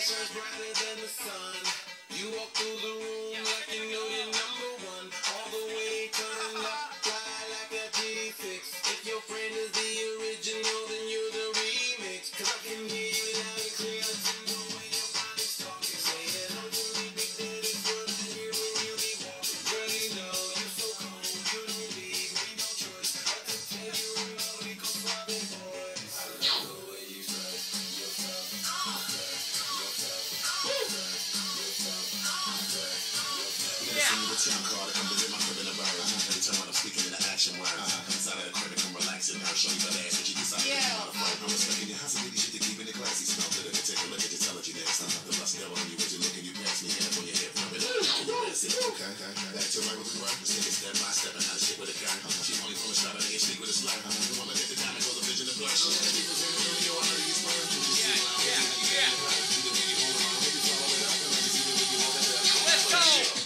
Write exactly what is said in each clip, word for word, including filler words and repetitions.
shines brighter than the sun. You walk through the room like you know you're number one. All the way turned up, fly like a G six. If your friend is the original, then you're the remix. Cause I can hear you loud and clear. I can know when your body's talking. Say hello to me, big daddy, what I hear when you be walking. Girl, you know you're so cold, you don't leave me no choice. I can tell you love me cause I've been boys. I love the way you flex, you're tough, you're tough, you're tough, you're tough, you're tough. Yeah. See what time called, come visit my crib in the bar. Every time I'm speaking in the action words. Uh-huh. Inside of the crib, come relaxing. I'll show you that ass when you decide to yeah. come out. I'm respecting your hustle, shit to keep in the classy. Smell good, can take a look at your telegy dance. Uh-huh. The bust devil on you with your look and you pass me hands on your hip. Rub it up, that's it. Okay, okay, okay. Back to right with the right. Let's take it step by step and how to shit with a guy. Uh-huh. She only from a strap and nigga sleep with a slide. Uh-huh. You wanna hit the diamond, go the vision of blood. She had me for the video, I heard you swear. Yeah, yeah, yeah. Let's go!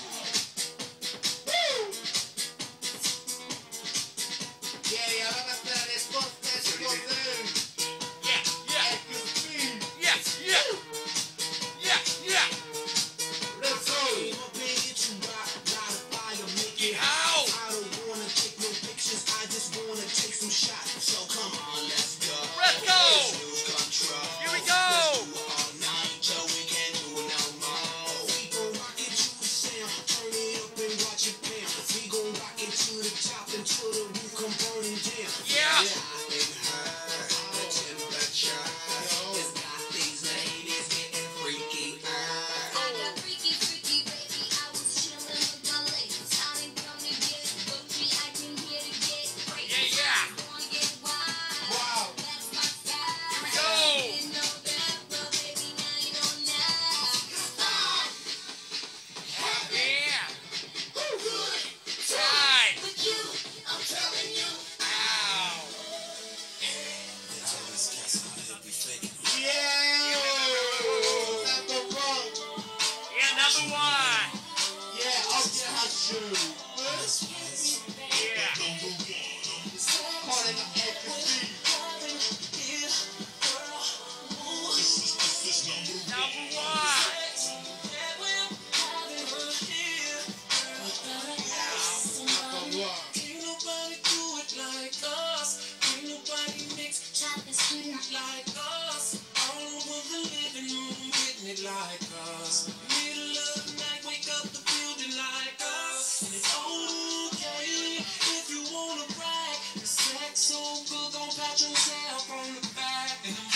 Like us, middle of the night, wake up the building like us. And it's okay if you wanna brag. The sex so good, gon' pat yourself on the back. And them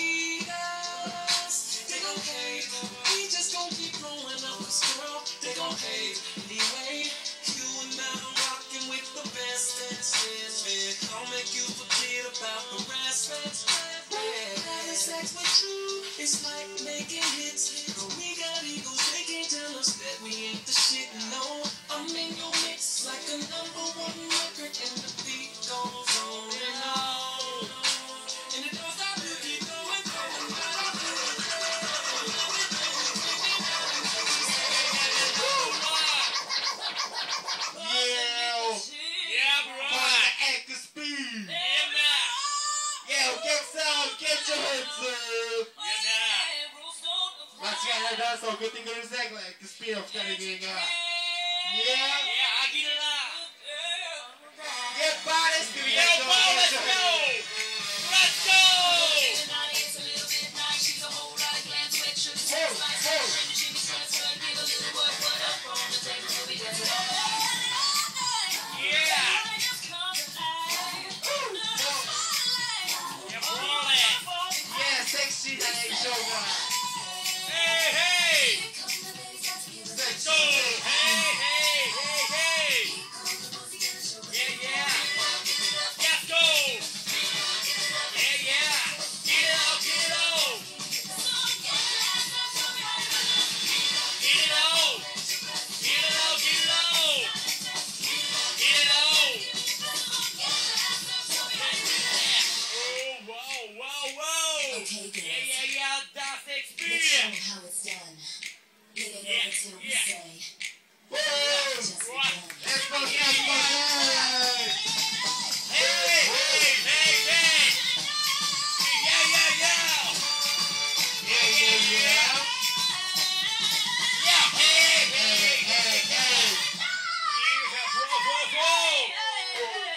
haters, they gon' hate. We just gon' keep growing up, cause girl, they gon' hate. Anyway, you and I rockin' with the best dance, man. I'll make you forget about the rest, having sex with you, it's like making hits. But we got egos, they can't tell us that we ain't the shit. No, I'm in your mix like a number one record, and the beat goes on and on. And it don't stop, you keep going, going, going. Yeah, yeah, bro. At the speed. Yeah, man. Yeah, get some, get your hands up. Maçkana dans o kötü görürsek like the speed of carrying. Yeah. Yeah, I get it up. Get bodies to be. Yo, bro, let's go. Let's go. Move, move. Yeah. Yeah, sexy night show. Hey, hey! Let's go! Hey, hey, hey, hey! Yeah, yeah! Let's go! Yeah, yeah! Get it out, get it out! Get it out! Get it out, get it out! Get it out! Oh, wow, wow, wow! Okay, girls. Yeah, yeah, yeah, that's Let's experience! show 'em how it's done. Get it Yeah, over till we yeah. say. Woo! Just Right. begun. Let's go, let's go, hey! Hey, hey, hey, hey! Yeah, yeah, yeah! Yeah, yeah, yeah! go!